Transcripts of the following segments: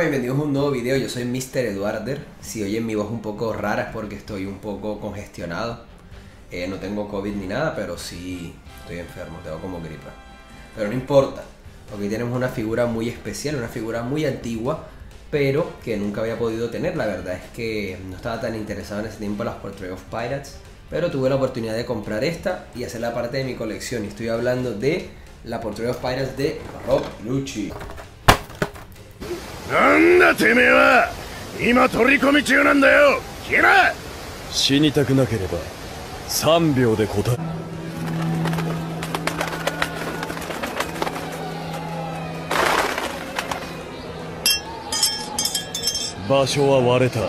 Bienvenidos a un nuevo video. Yo soy Mr. Eduarder. Si oyen mi voz un poco rara es porque estoy un poco congestionado. No tengo COVID ni nada, pero sí estoy enfermo, tengo como gripa. Pero no importa, porque hoy tenemos una figura muy especial, una figura muy antigua, pero que nunca había podido tener. La verdad es que no estaba tan interesado en ese tiempo en las Portrait of Pirates, pero tuve la oportunidad de comprar esta y hacerla parte de mi colección. Y estoy hablando de la Portrait of Pirates de Rob Lucci. なんだてめえは今取り込み中なんだよ。消えな。 死にたくなければ3秒で答え。場所は割れた。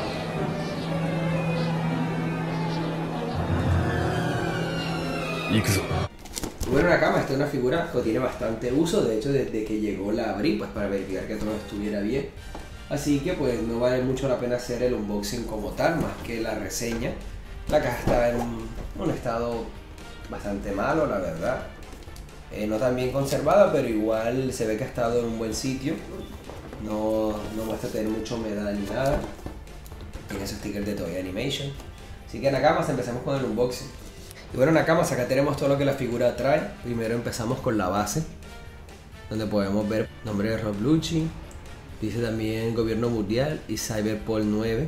行くぞ。 Bueno, la cama, esta es una figura que tiene bastante uso. De hecho, desde que llegó la abrí pues para verificar que todo estuviera bien. Así que pues no vale mucho la pena hacer el unboxing como tal, más que la reseña. La caja está en un estado bastante malo, la verdad. No tan bien conservada, pero igual se ve que ha estado en un buen sitio. No muestra tener mucha humedad ni nada. Tiene ese sticker de Toy Animation. Así que Nakamas, empecemos con el unboxing. Y bueno, Nakamas, acá tenemos todo lo que la figura trae. Primero empezamos con la base, donde podemos ver el nombre de Rob Lucci. Dice también Gobierno Mundial y Cyberpol 9.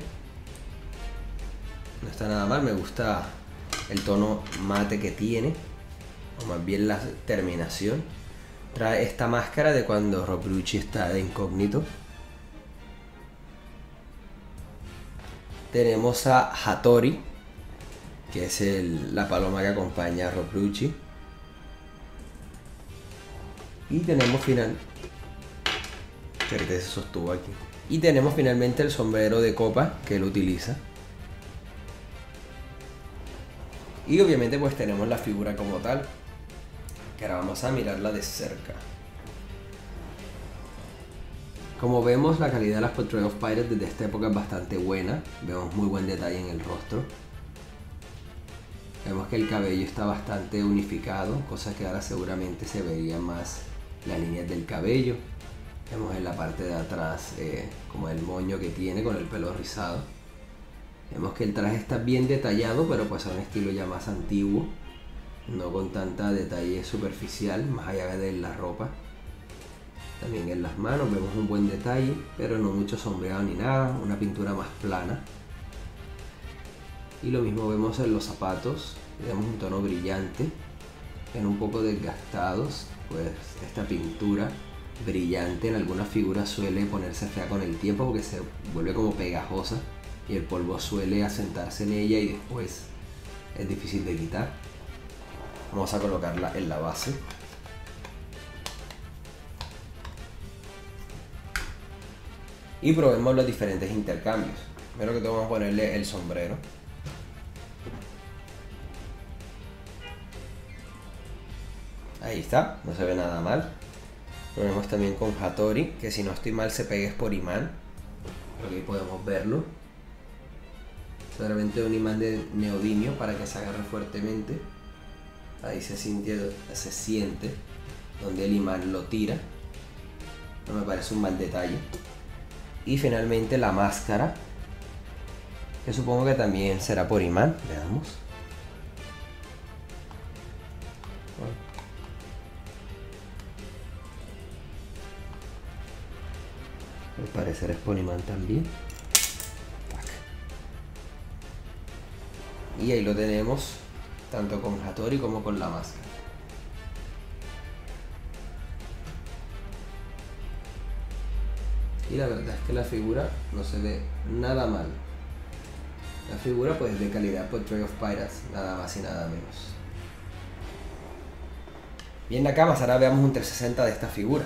No está nada mal, me gusta el tono mate que tiene, o más bien la terminación. Trae esta máscara de cuando Rob Lucci está de incógnito. Tenemos a Hattori, que es la paloma que acompaña a Rob Lucci. Y tenemos Y tenemos finalmente el sombrero de copa que él utiliza. Y obviamente pues tenemos la figura como tal, que ahora vamos a mirarla de cerca. Como vemos, la calidad de las Portrait of Pirates desde esta época es bastante buena. Vemos muy buen detalle en el rostro. Vemos que el cabello está bastante unificado, cosa que ahora seguramente se vería más las líneas del cabello. Vemos en la parte de atrás como el moño que tiene con el pelo rizado. Vemos que el traje está bien detallado, pero pues a un estilo ya más antiguo, no con tanta detalle superficial, más allá de la ropa. También en las manos vemos un buen detalle, pero no mucho sombreado ni nada, una pintura más plana. Y lo mismo vemos en los zapatos, vemos un tono brillante, en un poco desgastados, pues esta pintura brillante en algunas figuras suele ponerse fea con el tiempo porque se vuelve como pegajosa y el polvo suele asentarse en ella y después es difícil de quitar. Vamos a colocarla en la base. Y probemos los diferentes intercambios. Primero que todo vamos a ponerle el sombrero. Ahí está, no se ve nada mal. Probemos también con Hattori, que si no estoy mal se pega es por imán. Aquí podemos verlo. Solamente un imán de neodimio para que se agarre fuertemente. Ahí se siente donde el imán lo tira. No me parece un mal detalle. Y finalmente la máscara, que supongo que también será por imán. Veamos. Al parecer es por imán también. Y ahí lo tenemos, tanto con Hattori como con la máscara. Y la verdad es que la figura no se ve nada mal. La figura pues de calidad Portrait of Pirates, nada más y nada menos. Bien, Nakamas, ahora veamos un 360 de esta figura.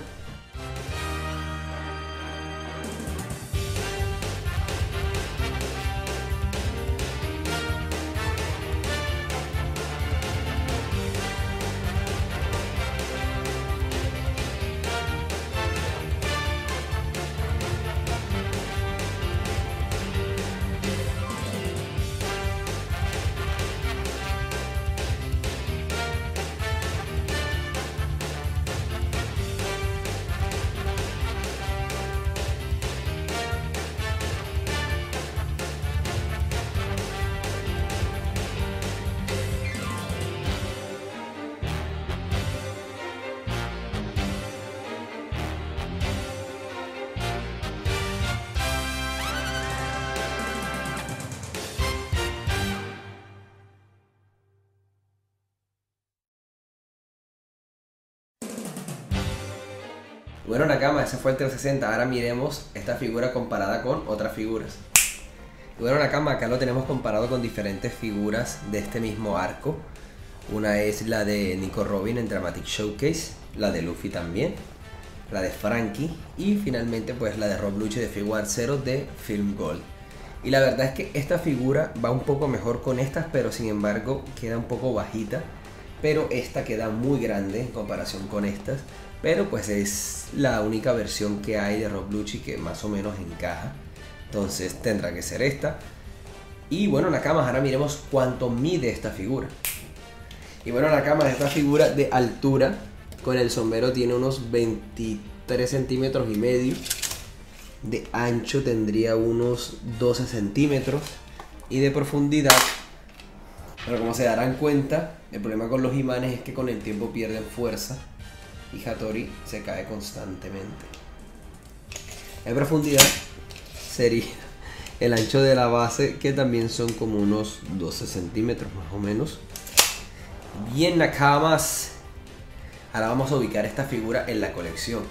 Bueno, Nakama, ese fue el 360. Ahora miremos esta figura comparada con otras figuras. Y bueno, Nakama, acá lo tenemos comparado con diferentes figuras de este mismo arco. Una es la de Nico Robin en Dramatic Showcase, la de Luffy también, la de Frankie y finalmente pues la de Rob Lucci de Figuart Zero de Film Gold. Y la verdad es que esta figura va un poco mejor con estas, pero sin embargo queda un poco bajita. Pero esta queda muy grande en comparación con estas. Pero pues es la única versión que hay de Rob Lucci que más o menos encaja. Entonces tendrá que ser esta. Y bueno, Nakama, ahora miremos cuánto mide esta figura. Y bueno, Nakama, esta figura de altura con el sombrero tiene unos 23 centímetros y medio. De ancho tendría unos 12 centímetros. Y de profundidad, pero como se darán cuenta, el problema con los imanes es que con el tiempo pierden fuerza y Hattori se cae constantemente. En profundidad sería el ancho de la base, que también son como unos 12 centímetros más o menos. Bien, Nakamas, ahora vamos a ubicar esta figura en la colección.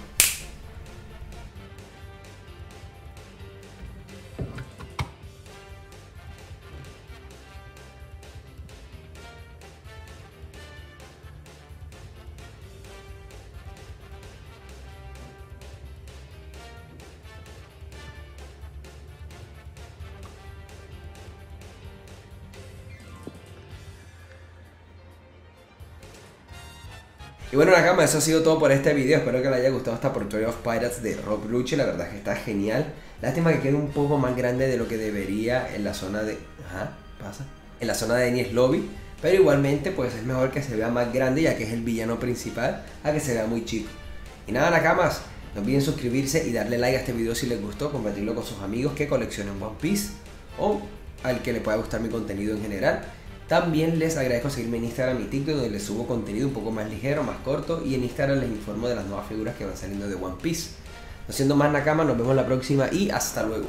Y bueno, Nakama, eso ha sido todo por este video. Espero que les haya gustado esta Portrait of Pirates de Rob Lucci. La verdad es que está genial. Lástima que quede un poco más grande de lo que debería en la zona de... En la zona de Enies Lobby. Pero igualmente pues es mejor que se vea más grande, ya que es el villano principal, a que se vea muy chico. Y nada, Nakamas, no olviden suscribirse y darle like a este video si les gustó. Compartirlo con sus amigos que coleccionen One Piece o al que le pueda gustar mi contenido en general. También les agradezco seguirme en Instagram y TikTok, donde les subo contenido un poco más ligero, más corto. Y en Instagram les informo de las nuevas figuras que van saliendo de One Piece. No siendo más, Nakama, nos vemos la próxima y hasta luego.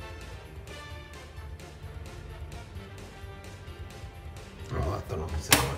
No, esto no se